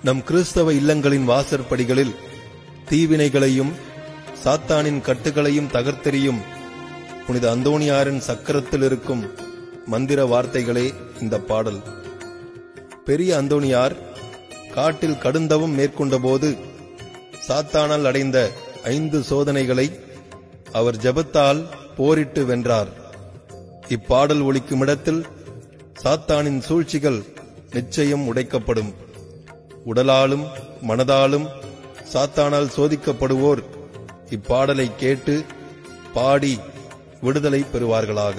நம் கிறிஸ்தவ இல்லங்களின் வாசற்படிகளில் தீவினைகளையும் சாத்தானின் கட்டுகளையும் தகர்த்தெறியும் புனித அந்தோணியாரின் சக்கரத்தில் இருக்கும் மந்திர வார்த்தைகளே இந்த பாடல். பெரிய அந்தோணியார் காட்டில் கடுந்தவம் மேற்கொண்டபோது சாத்தானால் அடைந்த 5 சோதனைகளை அவர் ஜெபத்தால் போரிட்டு வென்றார். இப்பாடல் ஒலிக்கும் இடத்தில் சாத்தானின் சூழ்ச்சிகள் நிச்சயம் உடைக்கப்படும். உடலாலும் மனதாலும் சாத்தானால் சோதிக்கப்படுவோர் இப்பாடலை கேட்டு பாடி விடுதலை பெறுவார்களாக.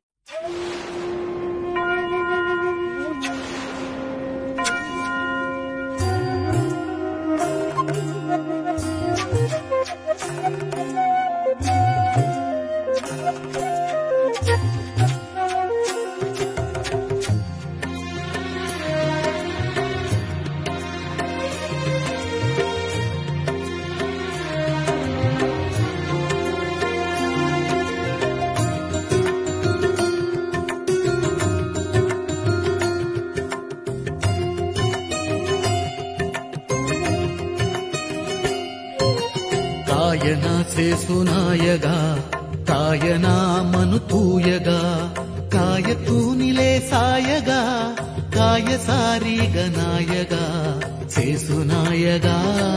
కాయనా సేసునాయగా కాయనా మనుతూయగా కాయతూనిలే సాయగా కాయ సారీగనాయగా సేసునాయగా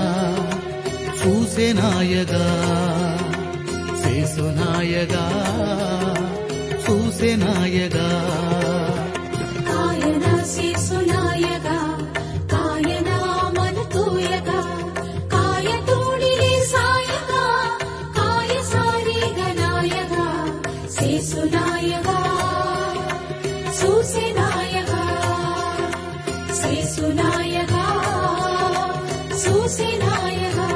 సూసెనాయగా సేసునాయగా సూసెనాయగా కాయనా సేసునాయగా కాయనా మనుతూయగా సేసునాయగా సూసెనాయగా సేసునాయగా సూసెనాయగా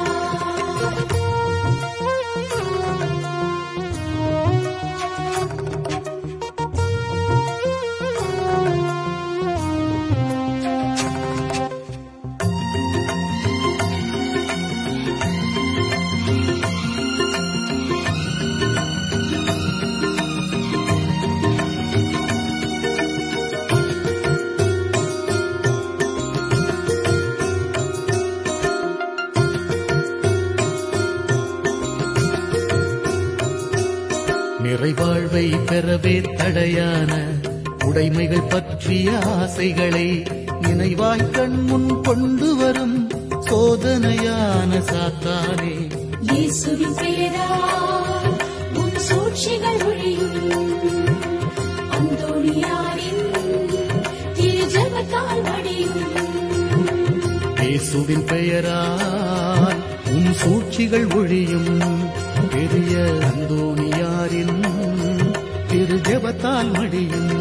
நிறைவாழ்வை பெறவே தடையான உடைமைகள் பற்றிய ஆசைகளை நினைவாய் கண்முன் கொண்டு வரும் சோதனையான சாத்தானே, இயேசுவின் பெயரால் உன் சூழ்ச்சிகள் ஒழியும். அந்தோணியாரின் திரு ஜெபத்தால் மடியும். இயேசுவின் பெயரால் உன் சூழ்ச்சிகள் ஒழியும். பெரிய அந்தோணியாரின் திரு ஜெபத்தால் மடியும்.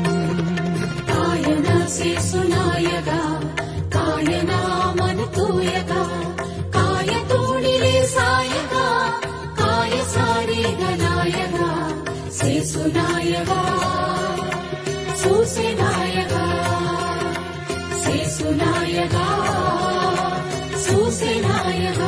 காயனா சேசுநாயகா காயனா மனுதூயகா காயத்தூணிலே சாயகா காய சாரீகநாயகா சேசுநாயகா சூசெநாயகா சேசுநாயகா சூசெநாயகா.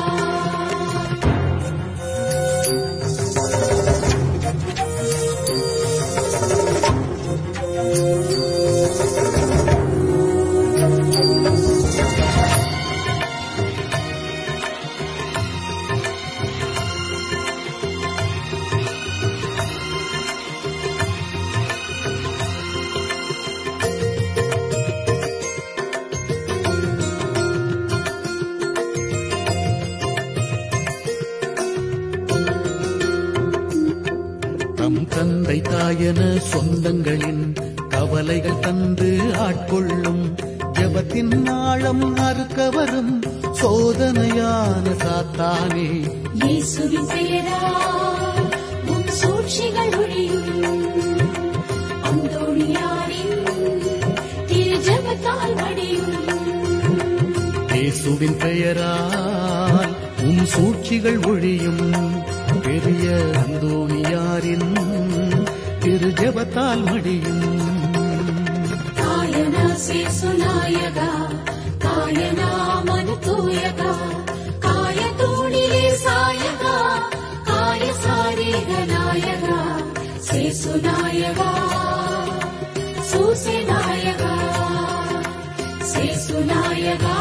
தந்தை தாயன சொந்தங்களின் கவலைகள் தந்து ஆட்கொள்ளும் ஜெபத்தின் ஆழம் அறுக்க வரும் சோதனையான சாத்தானே, இயேசுவின் பெயரால் உன் சூழ்ச்சிகள் ஒழியும். அந்தோணியாரின் திரு ஜெபத்தால் மடியும். இயேசுவின் பெயரால் உன் சூழ்ச்சிகள் ஒழியும். பெரிய அந்தோணியாரின் திரு ஜெபத்தால் மடியும். காயனா சேசுநாயகா காயனா மனுதூயகா காயத்தூணிலே சாயகா காய சாரீகநாயகா சேசுநாயகா சூசெநாயகா சேசுநாயகா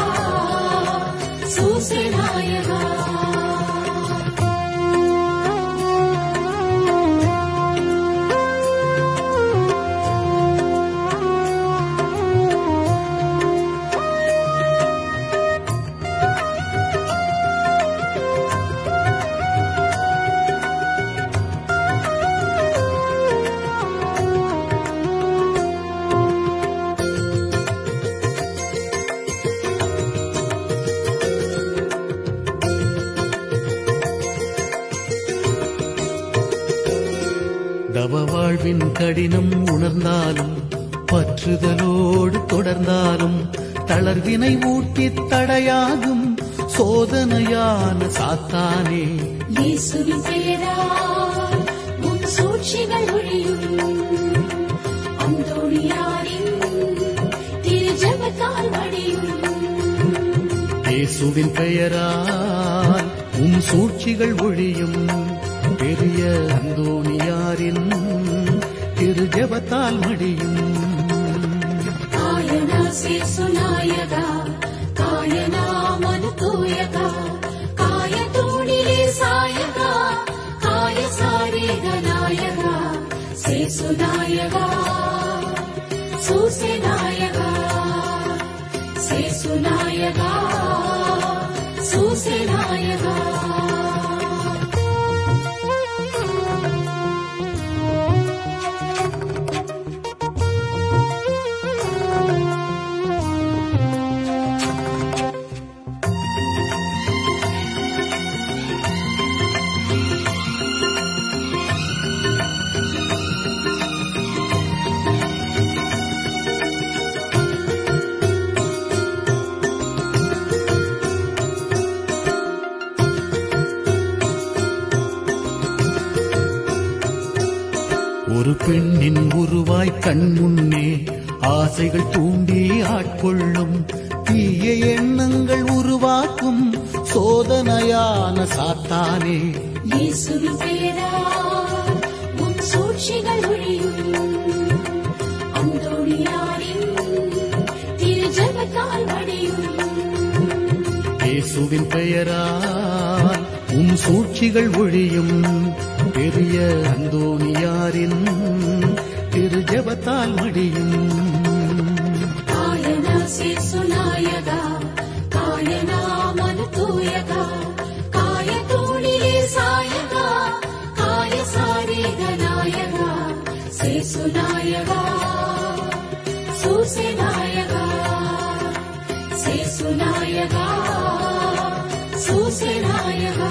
சூசேநாயகா. தவ வாழ்வின் கடினம் உணர்ந்தாலும் பற்றுதலோடு தொடர்ந்தாலும் தளர்வினை ஊட்டி தடையாகும் சோதனையான சாத்தானே. இயேசுவின் பெயரால் உன் சூழ்ச்சிகள் ஒழியும். அந்தோணியாரின் திரு ஜெபத்தால் வடியும். இயேசுவின் பெயரால் உன் சூழ்ச்சிகள் ஒழியும். பெரிய அந்தோணியாரின் திரு ஜெபத்தால் மடியும். காயனா சேசுநாயகா காயனா மனு தூயகா காய தூணிலே சாயகா காய சாரீக நாயகா சேசுநாயகா சூசேநாயகா சேசுநாயகா சூசேநாயகா. ஒரு பெண்ணின் உருவாய் கண் முன்னே ஆசைகள் தூண்டி ஆட்கொள்ளும் தீய எண்ணங்கள் உருவாக்கும் சோதனையான சாத்தானே. இயேசுவின் பெயரால் உன் சூழ்ச்சிகள் ஒழியும். அந்தோணியாரின் திரு ஜெபத்தால் வடியும். இயேசுவின் பெயரால் உன் சூழ்ச்சிகள் ஒழியும். பெரிய அந்தோணியாரின் திரு ஜெபத்தால் மடியும். காயனா சேசுநாயகா காயனா மனு தூயகா காய தூணிலே சாயகா காய சாரீக நாயகா சேசுநாயகா சூசேநாயகா சேசுநாயகா சூசேநாயகா.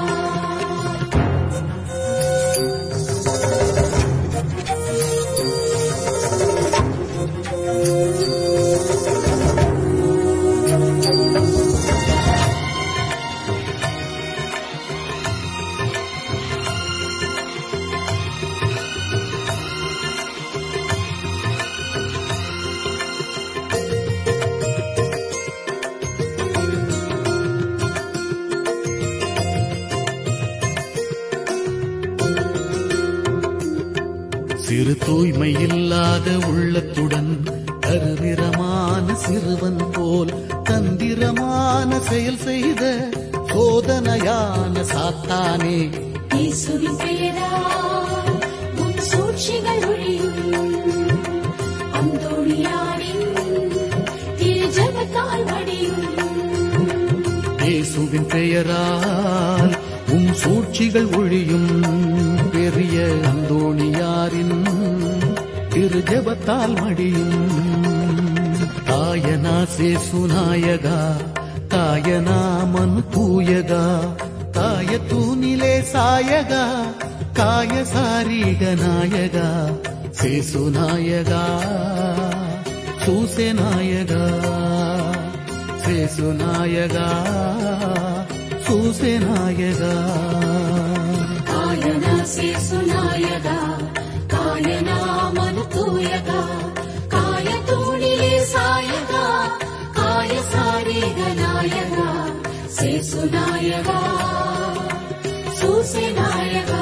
சிறு தூய்மை இல்லாத உள்ளத்துடன் கருநிறமான சிறுவன் போல் தந்திரமான செயல் செய்த சோதனையான சாத்தானே. இயேசுவின் பெயரால் உன் சூழ்ச்சிகள் ஒழியும். அந்தோணியாரின் திரு ஜெபத்தால் வடியும். இயேசுவின் பெயரால் உன் சூழ்ச்சிகள் ஒழியும். பெரிய அந்தோணியாரின் திரு ஜெபத்தால் மடியும். காயனா சேசுநாயகா காயனா மனு தூயகா காய தூணிலே சாயகா காய சாரீக நாயகா சேசுநாயகா சூசேநாயகா சேசுநாயகா சூசேநாயகா. காயனா சேசுநாயகா காயனா மனு தூயகா காய தூணிலே சாயகா காய சாரீக நாயகா சேசுநாயகா சூசேநாயகா